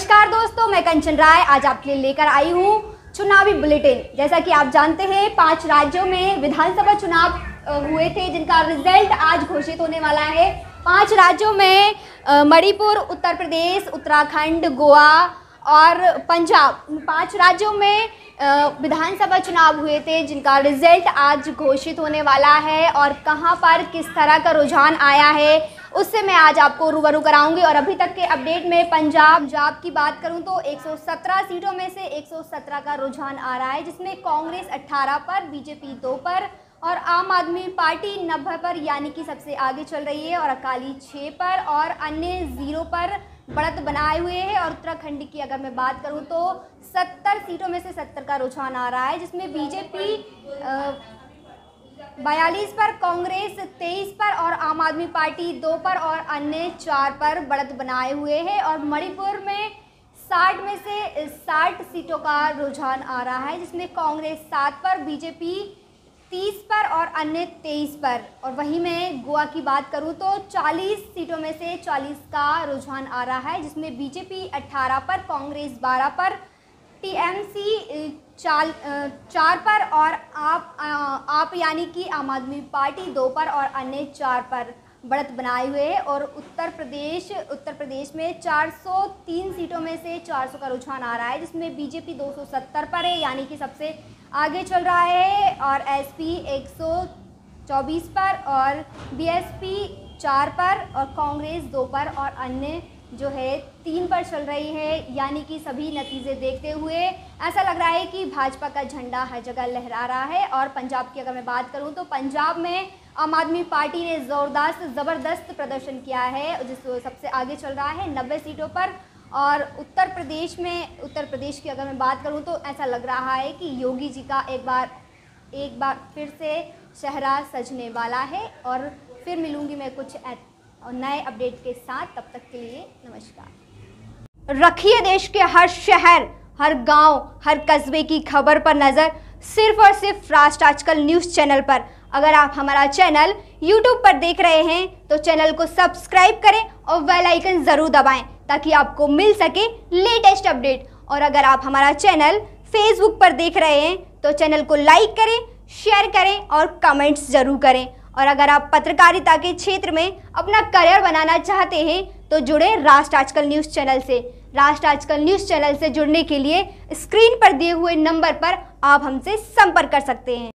नमस्कार दोस्तों, मैं कंचन राय आज आपके लिए लेकर आई हूँ चुनावी बुलेटिन। जैसा कि आप जानते हैं 5 राज्यों में विधानसभा चुनाव हुए थे जिनका रिजल्ट आज घोषित होने वाला है। 5 राज्यों में मणिपुर, उत्तर प्रदेश, उत्तराखंड, गोवा और पंजाब, 5 राज्यों में विधानसभा चुनाव हुए थे जिनका रिजल्ट आज घोषित होने वाला है। और कहां पर किस तरह का रुझान आया है उससे मैं आज आपको रूबरू कराऊंगी। और अभी तक के अपडेट में पंजाब की बात करूं तो 117 सीटों में से 117 का रुझान आ रहा है, जिसमें कांग्रेस 18 पर, बीजेपी 2 पर और आम आदमी पार्टी 90 पर यानी कि सबसे आगे चल रही है, और अकाली 6 पर और अन्य 0 पर बढ़त बनाए हुए हैं। और उत्तराखंड की अगर मैं बात करूं तो 70 सीटों में से 70 का रुझान आ रहा है, जिसमें बीजेपी 42 पर, कांग्रेस 23 पर और आम आदमी पार्टी 2 पर और अन्य 4 पर बढ़त बनाए हुए हैं। और मणिपुर में 60 में से 60 सीटों का रुझान आ रहा है, जिसमें कांग्रेस 7 पर, बीजेपी 30 पर और अन्य 23 पर। और वहीं मैं गोवा की बात करूं तो 40 सीटों में से 40 का रुझान आ रहा है, जिसमें बीजेपी 18 पर, कांग्रेस 12 पर, टीएमसी 4 पर और आप यानी कि आम आदमी पार्टी 2 पर और अन्य 4 पर बढ़त बनाए हुए हैं। और उत्तर प्रदेश में 403 सीटों में से 400 का रुझान आ रहा है, जिसमें बीजेपी 270 पर है यानी कि सबसे आगे चल रहा है, और एसपी 124 पर और बीएसपी 4 पर और कांग्रेस 2 पर और अन्य जो है 3 पर चल रही है। यानी कि सभी नतीजे देखते हुए ऐसा लग रहा है कि भाजपा का झंडा हर जगह लहरा रहा है। और पंजाब की अगर मैं बात करूं तो पंजाब में आम आदमी पार्टी ने ज़ोरदार से ज़बरदस्त प्रदर्शन किया है, जिस सबसे आगे चल रहा है 90 सीटों पर। और उत्तर प्रदेश की अगर मैं बात करूं तो ऐसा लग रहा है कि योगी जी का एक बार फिर से चेहरा सजने वाला है। और फिर मिलूंगी मैं कुछ और नए अपडेट के साथ, तब तक के लिए नमस्कार। रखिए देश के हर शहर, हर गांव, हर कस्बे की खबर पर नजर, सिर्फ और सिर्फ राष्ट्र आजकल न्यूज़ चैनल पर। अगर आप हमारा चैनल YouTube पर देख रहे हैं तो चैनल को सब्सक्राइब करें और बेल आइकन जरूर दबाएं ताकि आपको मिल सके लेटेस्ट अपडेट। और अगर आप हमारा चैनल Facebook पर देख रहे हैं तो चैनल को लाइक करें, शेयर करें और कमेंट्स जरूर करें। और अगर आप पत्रकारिता के क्षेत्र में अपना करियर बनाना चाहते हैं तो जुड़े राष्ट्र आजकल न्यूज़ चैनल से। राष्ट्र आजकल न्यूज़ चैनल से जुड़ने के लिए स्क्रीन पर दिए हुए नंबर पर आप हमसे संपर्क कर सकते हैं।